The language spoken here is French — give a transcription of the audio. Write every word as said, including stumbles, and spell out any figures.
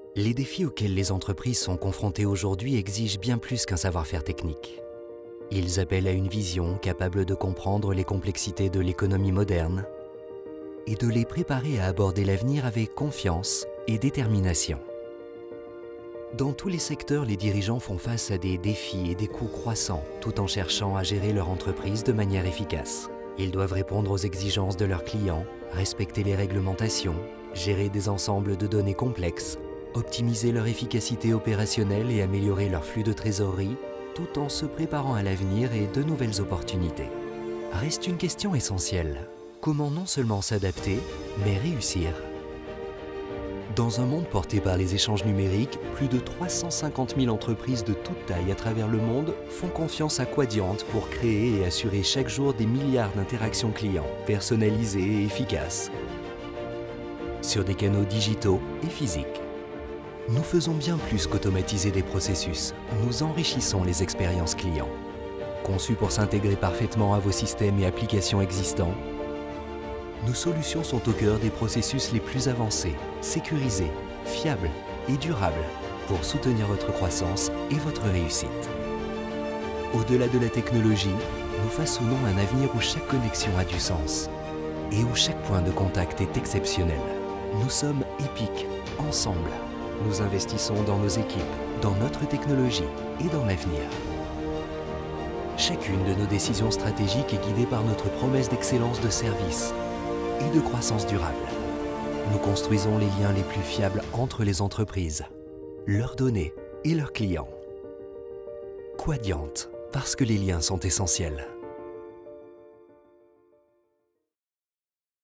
Les défis auxquels les entreprises sont confrontées aujourd'hui exigent bien plus qu'un savoir-faire technique. Ils appellent à une vision capable de comprendre les complexités de l'économie moderne et de les préparer à aborder l'avenir avec confiance et détermination. Dans tous les secteurs, les dirigeants font face à des défis et des coûts croissants, tout en cherchant à gérer leur entreprise de manière efficace. Ils doivent répondre aux exigences de leurs clients, respecter les réglementations, gérer des ensembles de données complexes, optimiser leur efficacité opérationnelle et améliorer leur flux de trésorerie, tout en se préparant à l'avenir et de nouvelles opportunités. Reste une question essentielle. Comment non seulement s'adapter, mais réussir? Dans un monde porté par les échanges numériques, plus de trois cent cinquante mille entreprises de toute taille à travers le monde font confiance à Quadient pour créer et assurer chaque jour des milliards d'interactions clients, personnalisées et efficaces, sur des canaux digitaux et physiques. Nous faisons bien plus qu'automatiser des processus, nous enrichissons les expériences clients. Conçus pour s'intégrer parfaitement à vos systèmes et applications existants, nos solutions sont au cœur des processus les plus avancés, sécurisés, fiables et durables pour soutenir votre croissance et votre réussite. Au-delà de la technologie, nous façonnons un avenir où chaque connexion a du sens et où chaque point de contact est exceptionnel. Nous sommes épiques, ensemble. Nous investissons dans nos équipes, dans notre technologie et dans l'avenir. Chacune de nos décisions stratégiques est guidée par notre promesse d'excellence de service et de croissance durable. Nous construisons les liens les plus fiables entre les entreprises, leurs données et leurs clients. Quadient, parce que les liens sont essentiels.